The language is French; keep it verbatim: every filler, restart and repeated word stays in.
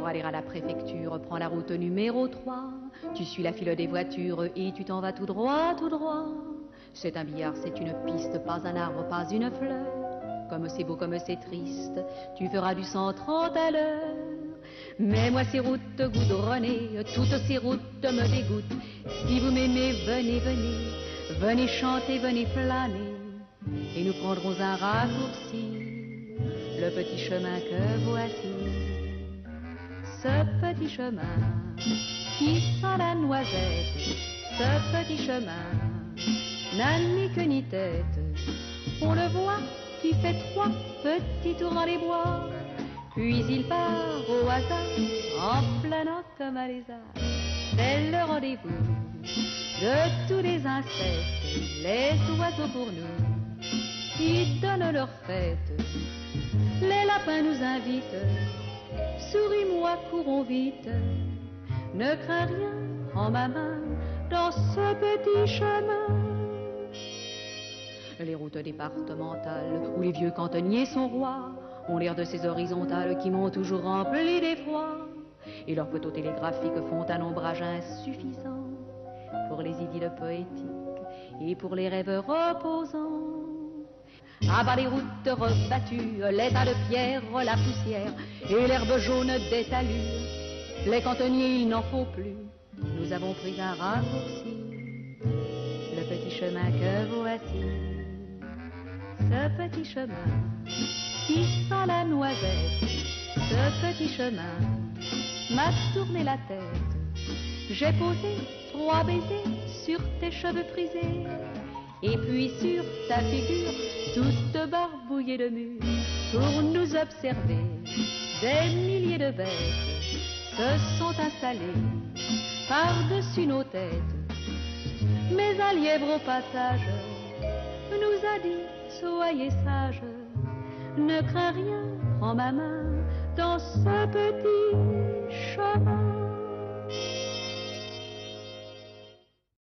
pour aller à la préfecture, prends la route numéro trois. Tu suis la file des voitures et tu t'en vas tout droit, tout droit. C'est un billard, c'est une piste, pas un arbre, pas une fleur. Comme c'est beau, comme c'est triste, tu feras du cent trente à l'heure. Mais moi ces routes goudronnées, toutes ces routes me dégoûtent. Si vous m'aimez, venez, venez, venez chanter, venez flâner. Et nous prendrons un raccourci, le petit chemin que voici. Ce petit chemin qui sent la noisette, ce petit chemin n'a ni queue ni tête. On le voit qui fait trois petits tours dans les bois, puis il part au hasard en planant comme un lézard. C'est le rendez-vous de tous les insectes, les oiseaux pour nous qui donnent leur fête. Les lapins nous invitent, souris-moi, courons vite. Ne crains rien, prends ma main dans ce petit chemin. Les routes départementales où les vieux cantonniers sont rois ont l'air de ces horizontales qui m'ont toujours rempli d'effroi. Et leurs poteaux télégraphiques font un ombrage insuffisant pour les idylles poétiques et pour les rêves reposants. À bas les routes rebattues, les tas de pierres, la poussière et l'herbe jaune des talus. Les cantonniers, il n'en faut plus, nous avons pris un raccourci, le petit chemin que voici. Ce petit chemin qui sent la noisette, ce petit chemin m'a tourné la tête. J'ai posé trois baisers sur tes cheveux frisés, et puis sur ta figure toute barbouillée de mûres, pour nous observer. Des milliers de bêtes se sont installées par-dessus nos têtes. Mais un lièvre au passage nous a dit: soyez sages, ne crains rien, prends ma main dans ce petit chemin.